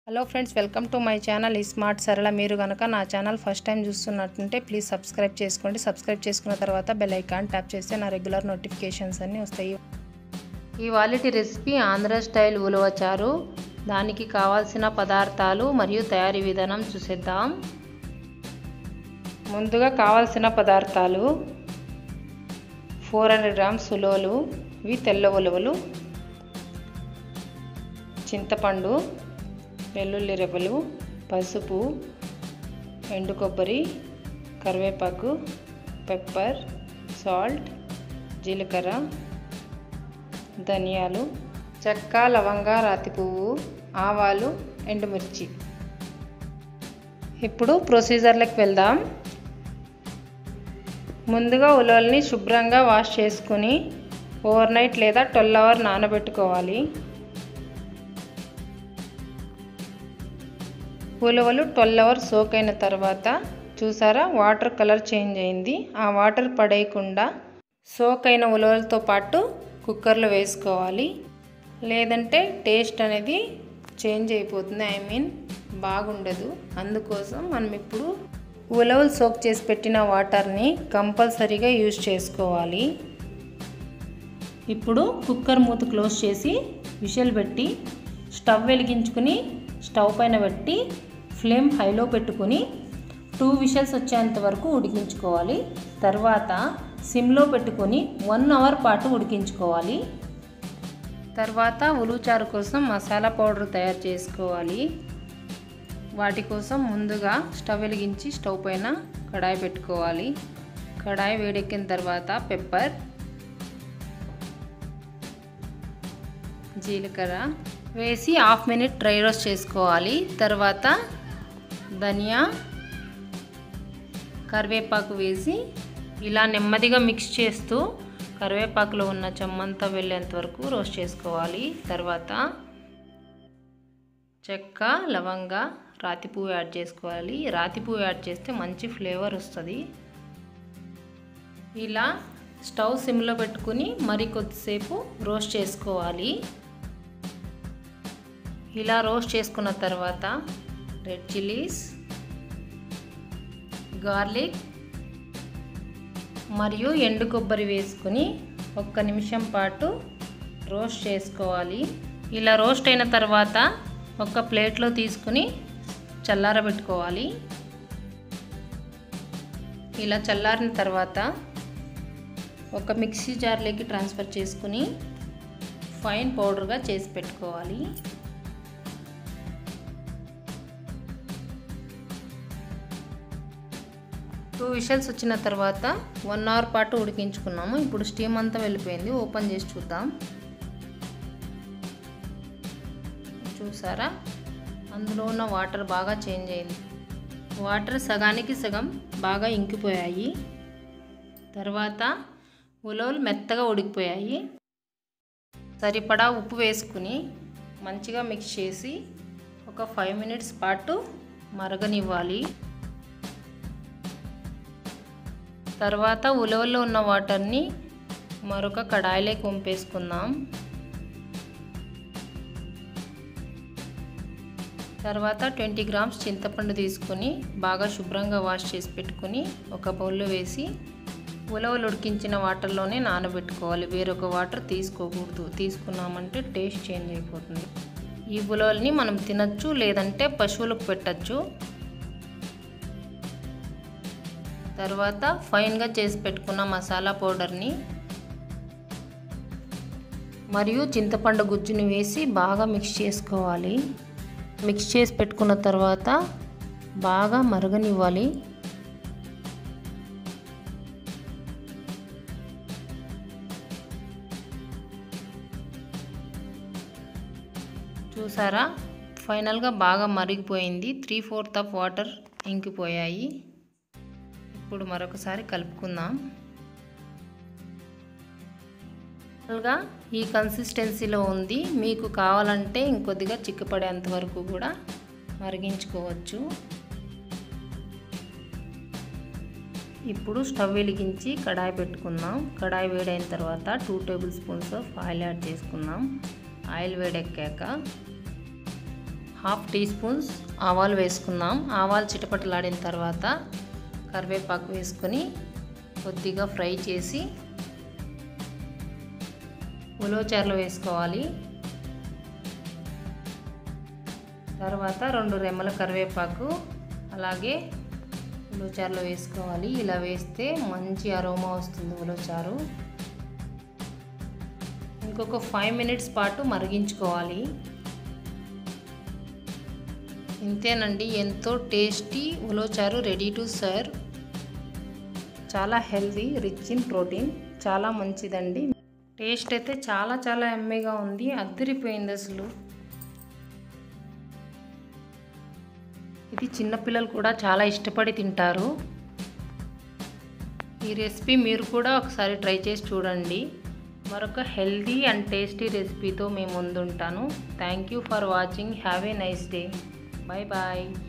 Hello friends, welcome to my channel smart Sarala. మీరు కనుక నా ఛానల్ ఫస్ట్ టైం చూస్తున్నట్టుంటే ప్లీజ్ సబ్స్క్రైబ్ చేసుకోండి. సబ్స్క్రైబ్ చేసుకున్న తర్వాత బెల్ ఐకాన్ ట్యాప్ చేస్తే నా రెగ్యులర్ నోటిఫికేషన్స్ అన్నీ వస్తాయి. ఇవాళటి రెసిపీ ఆంధ్ర స్టైల్ ఉలవచారు. దానికి కావాల్సిన పదార్థాలు మరియు తయారీ విధానం చూసేద్దాం. ముందుగా కావాల్సిన పదార్థాలు 400 గ్రామ్స్ ఉలవలు, ఇవి తెల్ల ఉలవలు, చింతపండు, వెల్లుల్లి రెబ్బలు, పసుపు, ఎండు కొబ్బరి, కరివేపాకు, పెప్పర్, సాల్ట్, జీలకర్ర, ధనియాలు, చెక్క, లవంగ, రాతి పువ్వు, ఆవాలు, ఎండుమిర్చి. ఇప్పుడు ప్రొసీజర్లకు వెళ్దాం. ముందుగా ఉలవల్ని శుభ్రంగా వాష్ చేసుకుని ఓవర్ నైట్ లేదా 12 hours నానబెట్టుకోవాలి. ఉలవలు 12 hours సోక్ అయిన తర్వాత చూసారా, వాటర్ కలర్ చేంజ్ అయింది. ఆ వాటర్ పడేయకుండా సోక్ అయిన ఉలవలతో పాటు కుక్కర్లో వేసుకోవాలి. లేదంటే టేస్ట్ అనేది చేంజ్ అయిపోతుంది, బాగుండదు. అందుకోసం మనం ఇప్పుడు ఉలవలు సోక్ చేసి పెట్టిన వాటర్ని కంపల్సరీగా యూజ్ చేసుకోవాలి. ఇప్పుడు కుక్కర్ మూత క్లోజ్ చేసి విజిల్ పెట్టి స్టవ్ వెలిగించుకుని స్టవ్ పైన పెట్టి ఫ్లేమ్ హైలో పెట్టుకుని 2 విజిల్స్ వచ్చేంత వరకు ఉడికించుకోవాలి. తర్వాత సిమ్లో పెట్టుకొని 1 hour పాటు ఉడికించుకోవాలి. తర్వాత ఉలవచారు కోసం మసాలా పౌడర్ తయారు చేసుకోవాలి. వాటి కోసం ముందుగా స్టవ్ వెలిగించి స్టవ్ పైన కడాయి పెట్టుకోవాలి. కడాయి వేడెక్కిన తర్వాత పెప్పర్, జీలకర్ర వేసి 1/2 minute డ్రై రోస్ట్ చేసుకోవాలి. తర్వాత ధనియా, కరివేపాకు వేసి ఇలా నెమ్మదిగా మిక్స్ చేస్తూ కరివేపాకులో ఉన్న చెమ్మంతా వెళ్ళేంత వరకు రోస్ట్ చేసుకోవాలి. తర్వాత చెక్క, లవంగ, రాతి పువ్వు యాడ్ చేసుకోవాలి. రాతి పువ్వు యాడ్ చేస్తే మంచి ఫ్లేవర్ వస్తుంది. ఇలా స్టవ్ సిమ్లో పెట్టుకుని మరి కొద్దిసేపు రోస్ట్ చేసుకోవాలి. ఇలా రోస్ట్ చేసుకున్న తర్వాత రెడ్ చిల్లీస్, గార్లిక్ మరియు ఎండు కొబ్బరి వేసుకుని 1 నిమిషం పాటు రోస్ట్ చేసుకోవాలి. ఇలా రోస్ట్ అయిన తర్వాత ఒక ప్లేట్లో తీసుకుని చల్లారబెట్టుకోవాలి. ఇలా చల్లారిన తర్వాత ఒక మిక్సీ జార్లోకి ట్రాన్స్ఫర్ చేసుకుని ఫైన్ పౌడర్గా చేసి పెట్టుకోవాలి. 2 విజిల్స్ వచ్చిన తర్వాత 1 hour పాటు ఉడికించుకున్నాము. ఇప్పుడు స్టీమ్ అంతా వెళ్ళిపోయింది. ఓపెన్ చేసి చూద్దాం. చూసారా, అందులో ఉన్న వాటర్ బాగా చేంజ్ అయింది. వాటర్ సగానికి సగం బాగా ఇంకిపోయాయి. తర్వాత ఉలవలు మెత్తగా ఉడికిపోయాయి. సరిపడా ఉప్పు వేసుకుని మంచిగా మిక్స్ చేసి ఒక 5 minutes పాటు మరగనివ్వాలి. తర్వాత ఉలవల్లో ఉన్న వాటర్ని మరొక కడాయిలోకి వంపేసుకుందాం. తర్వాత 20 grams చింతపండు తీసుకుని బాగా శుభ్రంగా వాష్ చేసి పెట్టుకుని ఒక బౌల్లో వేసి ఉలవలు ఉడికించిన వాటర్లోనే నానబెట్టుకోవాలి. వేరొక వాటర్ తీసుకోకూడదు. తీసుకున్నామంటే టేస్ట్ చేంజ్ అయిపోతుంది. ఈ ఉలవల్ని మనం తినచ్చు, లేదంటే పశువులకు పెట్టచ్చు. తర్వాత ఫైన్గా చేసి పెట్టుకున్న మసాలా పౌడర్ని మరియు చింతపండు గుజ్జుని వేసి బాగా మిక్స్ చేసుకోవాలి. మిక్స్ చేసి పెట్టుకున్న తర్వాత బాగా మరగనివ్వాలి. చూసారా, ఫైనల్గా బాగా మరిగిపోయింది. 3/4 ఆఫ్ వాటర్ ఇంకిపోయాయి. ఇప్పుడు మరొకసారి కలుపుకుందాం. ఈ కన్సిస్టెన్సీలో ఉంది. మీకు కావాలంటే ఇంకొద్దిగా చిక్కపడేంత వరకు కూడా మరిగించుకోవచ్చు. ఇప్పుడు స్టవ్ వెలిగించి కడాయి పెట్టుకుందాం. కడాయి వేడైన తర్వాత 2 tablespoons ఆఫ్ ఆయిల్ యాడ్ చేసుకుందాం. ఆయిల్ వేడెక్కాక హాఫ్ టీ స్పూన్స్ ఆవాలు వేసుకుందాం. ఆవాలు చిటపటలాడిన తర్వాత కరివేపాకు వేసుకొని కొద్దిగా ఫ్రై చేసి ఉలవచారులో వేసుకోవాలి. తర్వాత 2 రెమ్మల కరివేపాకు అలాగే ఉలవచారులో వేసుకోవాలి. ఇలా వేస్తే మంచి అరోమా వస్తుంది ఉలవచారు. ఇంకొక 5 మినిట్స్ పాటు మరిగించుకోవాలి. ఇంతేనండి, ఎంతో టేస్టీ ఉలవచారు రెడీ టు సర్వ్. చాలా హెల్తీ, రిచ్ ఇన్ ప్రోటీన్, చాలా మంచిదండి. టేస్ట్ అయితే చాలా ఎమ్మీగా ఉంది, అదిరిపోయింది అసలు. ఇది చిన్నపిల్లలు కూడా చాలా ఇష్టపడి తింటారు. ఈ రెసిపీ మీరు కూడా ఒకసారి ట్రై చేసి చూడండి. మరొక హెల్తీ అండ్ టేస్టీ రెసిపీతో మీ ముందుంటాను. Thank you for watching. Have a nice day. Bye bye.